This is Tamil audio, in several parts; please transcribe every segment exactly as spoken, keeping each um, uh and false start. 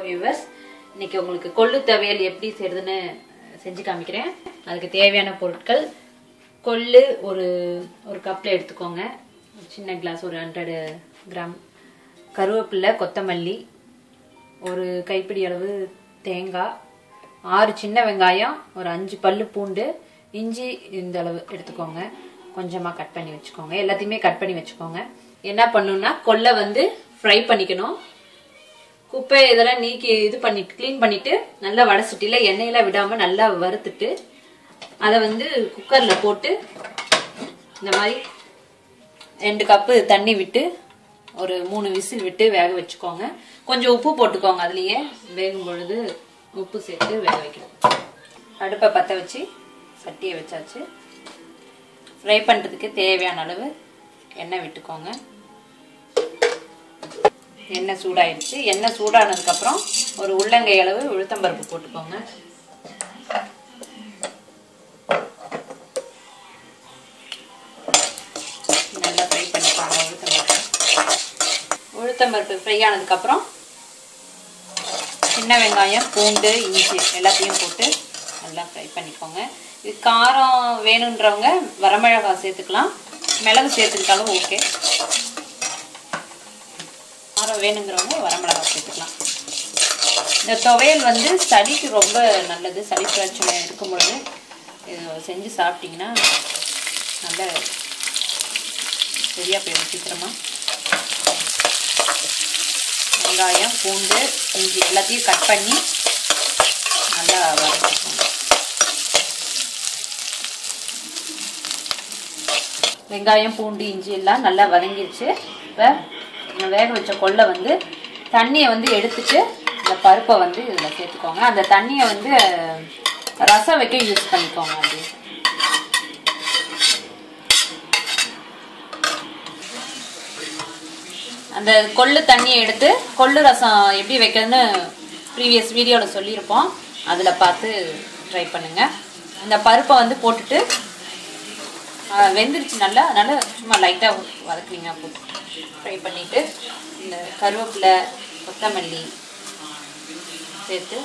வியூவர்ஸ், இன்னைக்கு உங்களுக்கு கொள்ளு துவையல் எப்படி செய்யறதுன்னு செஞ்சு காமிக்கிறேன். அதுக்கு தேவையான பொருட்கள்: கொள்ளு ஒரு ஒரு கப்ல எடுத்துக்கோங்க, சின்ன கிளாஸ் ஒரு ஹண்ட்ரட் கிராம், கருவேப்பிலை, கொத்தமல்லி, ஒரு கைப்பிடி அளவு தேங்காய், ஆறு சின்ன வெங்காயம், ஒரு அஞ்சு பல்லு பூண்டு, இஞ்சி இந்த அளவு எடுத்துக்கோங்க. கொஞ்சமா கட் பண்ணி வச்சுக்கோங்க. எல்லாத்தையுமே கட் பண்ணி வச்சுக்கோங்க. என்ன பண்ணணும்னா கொள்ளை வந்து ஃப்ரை பண்ணிக்கணும். குப்பை இதெல்லாம் நீக்கி இது பண்ணிட்டு கிளீன் பண்ணிட்டு நல்லா வடை சட்டியில எண்ணெயெல்லாம் விடாம நல்லா வறுத்துட்டு அதை வந்து குக்கர்ல போட்டு இந்த மாதிரி ரெண்டு கப்பு தண்ணி விட்டு ஒரு மூணு விசில் விட்டு வேக வச்சுக்கோங்க. கொஞ்சம் உப்பு போட்டுக்கோங்க. அதுலயே வேகும் பொழுது உப்பு சேர்த்து வேக வைக்கணும். அடுப்பை பற்ற வச்சு சட்டியை வச்சாச்சு. ஃப்ரை பண்றதுக்கு தேவையான அளவு எண்ணெய் விட்டுக்கோங்க. எண்ணெய் சூடாயிடுச்சு. எண்ணெய் சூடானதுக்கு அப்புறம் ஒரு உள்ளங்கை அளவு உளுத்தம்பருப்பு போட்டுக்கோங்க. நல்லா ஃப்ரை பண்ணிக்கோங்க. உளுத்தம்பருப்பு உளுத்தம்பருப்பு ஃப்ரை ஆனதுக்கு அப்புறம் சின்ன வெங்காயம், பூண்டு, இஞ்சி எல்லாத்தையும் போட்டு நல்லா ஃப்ரை பண்ணிக்கோங்க. இது காரம் வேணுன்றவங்க வரமிளகாய் சேர்த்துக்கலாம், மிளகு சேர்த்துக்கிட்டாலும் ஓகே. காரம் வேணுங்கிறவங்க வரமிளகாய் சேர்த்துக்கலாம். இந்த துவையல் வந்து சளிக்கு ரொம்ப நல்லது. சளி பிரச்சனை இருக்கும் பொழுது இது செஞ்சு சாப்பிட்டீங்கன்னா நல்ல சரியா போயிடும் சீக்கிரமா. வெங்காயம், பூண்டு, இஞ்சி எல்லாத்தையும் கட் பண்ணி நல்லா வதக்கிக்கோங்க. வெங்காயம், பூண்டு, இஞ்சி எல்லாம் நல்லா வதங்கிடுச்சு. இப்போ வேக வச்ச கொள்ளை வந்து தண்ணியை வந்து எடுத்துட்டு இந்த பருப்பை வந்து இதில் சேர்த்துக்கோங்க. அந்த தண்ணியை வந்து ரசம் வைக்க யூஸ் பண்ணிக்கோங்க. அப்படி அந்த கொள்ளு தண்ணியை எடுத்து கொள்ளு ரசம் எப்படி வைக்கிறதுன்னு ப்ரீவியஸ் வீடியோவில் சொல்லியிருப்போம். அதில் பார்த்து ட்ரை பண்ணுங்க. இந்த பருப்பை வந்து போட்டுட்டு வெந்துருச்சு நல்லா, அதனால சும்மா லைட்டாக வதக்குறீங்க. போட்டு ஃப்ரை பண்ணிவிட்டு இந்த கருவேப்பிலை, கொத்தமல்லி சேர்த்து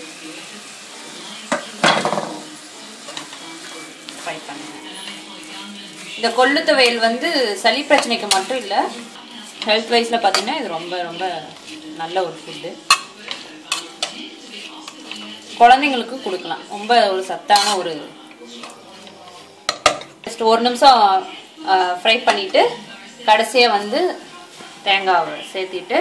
ஃப்ரை பண்ணுங்க. இந்த கொள்ளு துவையல் வந்து சளி பிரச்சனைக்கு மட்டும் இல்லை, ஹெல்த் வைஸில் பார்த்தீங்கன்னா இது ரொம்ப ரொம்ப நல்ல ஒரு ஃபுட்டு. குழந்தைங்களுக்கு கொடுக்கலாம். ரொம்ப ஒரு சத்தான ஒரு ஜஸ்ட் ஒரு நிமிஷம் ஃப்ரை பண்ணிவிட்டு கடைசியாக வந்து தேங்காவை சேர்த்திட்டு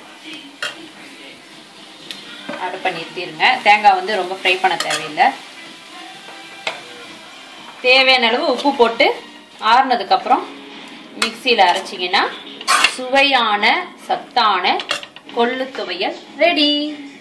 அடுப்பை நிறுத்திடுங்க. தேங்காய் வந்து ரொம்ப ஃப்ரை பண்ண தேவையில்லை. தேவையான அளவு உப்பு போட்டு ஆறுனதுக்கப்புறம் மிக்சியில் அரைச்சிங்கன்னா சுவையான சத்தான கொள்ளு துவையல் ரெடி.